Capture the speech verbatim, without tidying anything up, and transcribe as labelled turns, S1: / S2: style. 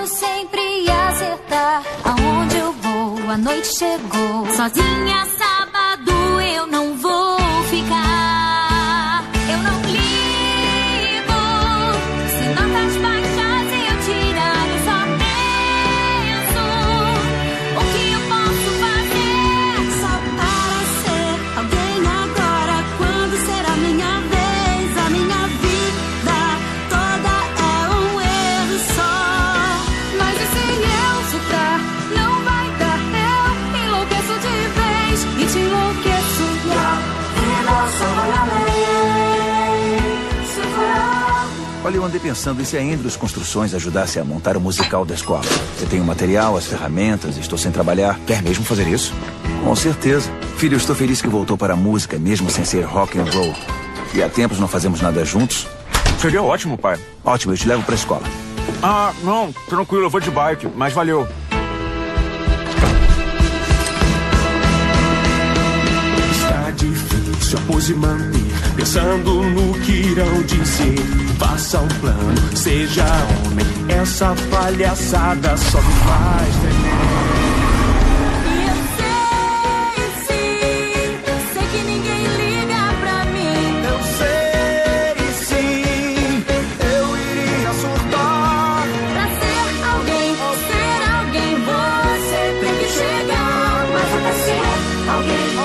S1: quero sempre acertar. Aonde eu vou, a noite chegou. Sozinha, sábado, eu não vou ficar. Eu não ligo se notas baixas eu tirar. Eu só penso o que eu posso fazer. Só para ser alguém agora. Quando será minha vez? A minha vida toda é um erro só. Mas e se eu surtar? Não vai dar. Eu enlouqueço de vez e te enlouqueço.
S2: Olha, eu andei pensando, e se a Andrews Construções ajudasse a montar o musical da escola? Você tem o material, as ferramentas, estou sem trabalhar. Quer mesmo fazer isso? Com certeza. Filho, eu estou feliz que voltou para a música, mesmo sem ser rock and roll. E há tempos não fazemos nada juntos.
S3: Seria ótimo, pai.
S2: Ótimo, eu te levo para a escola.
S3: Ah, não, tranquilo, eu vou de bike, mas valeu.
S4: Está difícil a pose manter, pensando no que irão dizer. Faça um plano, seja homem, essa palhaçada só me faz tremer.
S1: E eu sei, sim, sei que ninguém liga pra mim.
S4: Eu sei, sim, eu iria surtar.
S1: Pra ser alguém, ser alguém, você tem que chegar. Mas até ser alguém